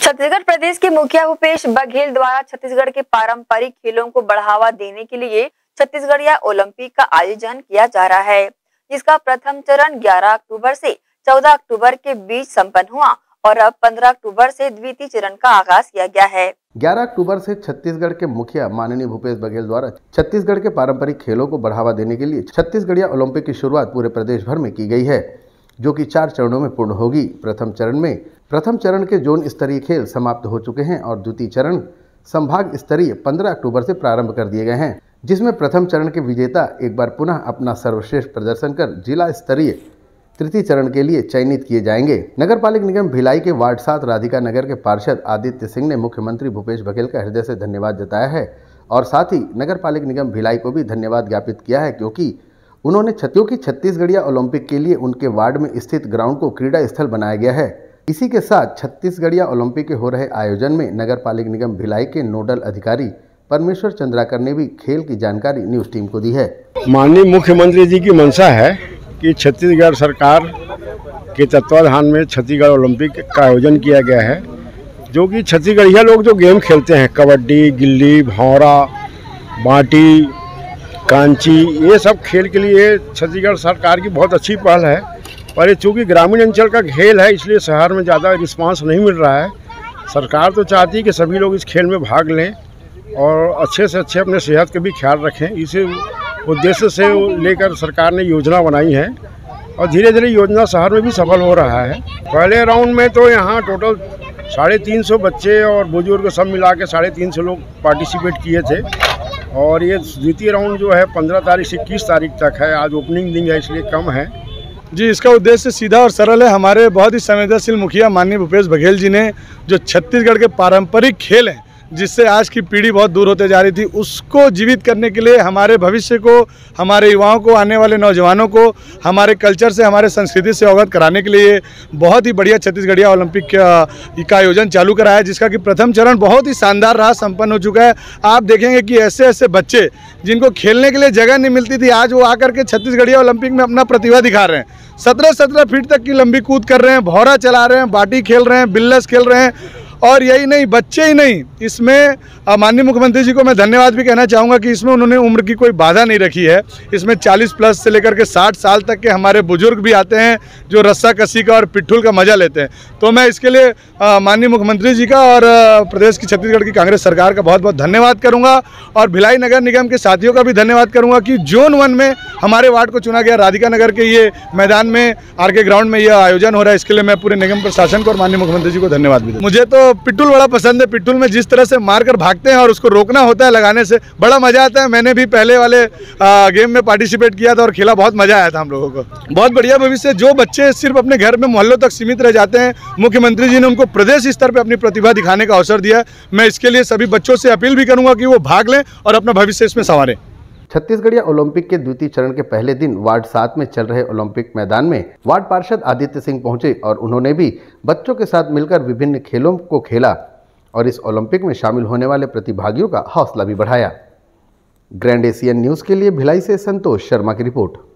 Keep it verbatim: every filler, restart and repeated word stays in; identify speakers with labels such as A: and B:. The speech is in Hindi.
A: छत्तीसगढ़ प्रदेश के मुखिया भूपेश बघेल द्वारा छत्तीसगढ़ के पारंपरिक खेलों को बढ़ावा देने के लिए छत्तीसगढ़िया ओलंपिक का आयोजन किया जा रहा है, जिसका प्रथम चरण ग्यारह अक्टूबर से चौदह अक्टूबर के बीच संपन्न हुआ और अब पंद्रह अक्टूबर से द्वितीय चरण का आगाज किया गया है।
B: ग्यारह अक्टूबर से छत्तीसगढ़ के मुखिया माननीय भूपेश बघेल द्वारा छत्तीसगढ़ के पारंपरिक खेलों को बढ़ावा देने के लिए छत्तीसगढ़िया ओलंपिक की शुरुआत पूरे प्रदेश भर में की गई है, जो कि चार चरणों में पूर्ण होगी। प्रथम चरण में प्रथम चरण के जोन स्तरीय खेल समाप्त हो चुके हैं और द्वितीय चरण संभाग स्तरीय पंद्रह अक्टूबर से प्रारंभ कर दिए गए हैं, जिसमें प्रथम चरण के विजेता एक बार पुनः अपना सर्वश्रेष्ठ प्रदर्शन कर जिला स्तरीय तृतीय चरण के लिए चयनित किए जाएंगे। नगर पालिक निगम भिलाई के वार्ड सात राधिका नगर के पार्षद आदित्य सिंह ने मुख्यमंत्री भूपेश बघेल का हृदय से धन्यवाद जताया है और साथ ही नगर पालिक निगम भिलाई को भी धन्यवाद ज्ञापित किया है, क्योंकि उन्होंने क्योंकि छत्तीसगढ़िया ओलंपिक के लिए उनके वार्ड में स्थित ग्राउंड को क्रीड़ा स्थल बनाया गया है। इसी के साथ छत्तीसगढ़िया ओलंपिक के हो रहे आयोजन में नगर पालिक निगम भिलाई के नोडल अधिकारी परमेश्वर चंद्राकर ने भी खेल की जानकारी न्यूज टीम को दी है।
C: माननीय मुख्यमंत्री जी की मंशा है कि छत्तीसगढ़ सरकार के तत्वाधान में छत्तीसगढ़ ओलंपिक का आयोजन किया गया है, जो कि छत्तीसगढ़िया लोग जो गेम खेलते हैं कबड्डी, गिल्ली, भौरा, बाटी, कांची, ये सब खेल के लिए छत्तीसगढ़ सरकार की बहुत अच्छी पहल है। पर ये चूँकि ग्रामीण अंचल का खेल है, इसलिए शहर में ज़्यादा रिस्पांस नहीं मिल रहा है। सरकार तो चाहती है कि सभी लोग इस खेल में भाग लें और अच्छे से अच्छे अपने सेहत का भी ख्याल रखें। इसी उद्देश्य से लेकर सरकार ने योजना बनाई है और धीरे धीरे योजना शहर में भी सफल हो रहा है। पहले राउंड में तो यहाँ टोटल साढ़े तीन सौ बच्चे और बुजुर्ग सब मिला के साढ़े तीन सौ लोग पार्टिसिपेट किए थे और ये द्वितीय राउंड जो है पंद्रह तारीख से इक्कीस तारीख तक है। आज ओपनिंग दिन है, इसलिए कम है
D: जी। इसका उद्देश्य सीधा और सरल है। हमारे बहुत ही संवेदनशील मुखिया माननीय भूपेश बघेल जी ने जो छत्तीसगढ़ के पारंपरिक खेल हैं, जिससे आज की पीढ़ी बहुत दूर होते जा रही थी, उसको जीवित करने के लिए हमारे भविष्य को, हमारे युवाओं को, आने वाले नौजवानों को हमारे कल्चर से, हमारे संस्कृति से अवगत कराने के लिए बहुत ही बढ़िया छत्तीसगढ़िया ओलंपिक का आयोजन चालू करा है, जिसका कि प्रथम चरण बहुत ही शानदार रहा, संपन्न हो चुका है। आप देखेंगे कि ऐसे ऐसे बच्चे जिनको खेलने के लिए जगह नहीं मिलती थी, आज वो आकर के छत्तीसगढ़िया ओलंपिक में अपना प्रतिभा दिखा रहे हैं। सत्रह सत्रह फीट तक की लंबी कूद कर रहे हैं, भौरा चला रहे हैं, बाटी खेल रहे हैं, बिल्लस खेल रहे हैं। और यही नहीं, बच्चे ही नहीं, इसमें माननीय मुख्यमंत्री जी को मैं धन्यवाद भी कहना चाहूँगा कि इसमें उन्होंने उम्र की कोई बाधा नहीं रखी है। इसमें चालीस प्लस से लेकर के साठ साल तक के हमारे बुजुर्ग भी आते हैं, जो रस्सा कसी का और पिट्ठुल का मजा लेते हैं। तो मैं इसके लिए माननीय मुख्यमंत्री जी का और प्रदेश की छत्तीसगढ़ की कांग्रेस सरकार का बहुत बहुत धन्यवाद करूँगा और भिलाई नगर निगम के साथियों का भी धन्यवाद करूँगा कि जोन वन में हमारे वार्ड को चुना गया। राधिका नगर के ये मैदान में, आर के ग्राउंड में यह आयोजन हो रहा है, इसके लिए मैं पूरे निगम प्रशासन को और माननीय मुख्यमंत्री जी को धन्यवाद भी दूँ। मुझे तो पिट्ठुल बड़ा पसंद है। पिट्ठुल में जिस तरह से मारकर भागते हैं और उसको रोकना होता है लगाने से, बड़ा मजा आता है। मैंने भी पहले वाले आ, गेम में पार्टिसिपेट किया था और खेला, बहुत मजा आया था हम लोगों को। बहुत बढ़िया भविष्य। जो बच्चे सिर्फ अपने घर में मोहल्लों तक सीमित रह जाते हैं, मुख्यमंत्री जी ने उनको प्रदेश स्तर पर अपनी प्रतिभा दिखाने का अवसर दिया है। मैं इसके लिए सभी बच्चों से अपील भी करूंगा कि वो भाग लें और अपना भविष्य इसमें संवारें।
B: छत्तीसगढ़िया ओलंपिक के द्वितीय चरण के पहले दिन वार्ड सात में चल रहे ओलंपिक मैदान में वार्ड पार्षद आदित्य सिंह पहुंचे और उन्होंने भी बच्चों के साथ मिलकर विभिन्न खेलों को खेला और इस ओलंपिक में शामिल होने वाले प्रतिभागियों का हौसला भी बढ़ाया। ग्रैंड एशियन न्यूज़ के लिए भिलाई से संतोष शर्मा की रिपोर्ट।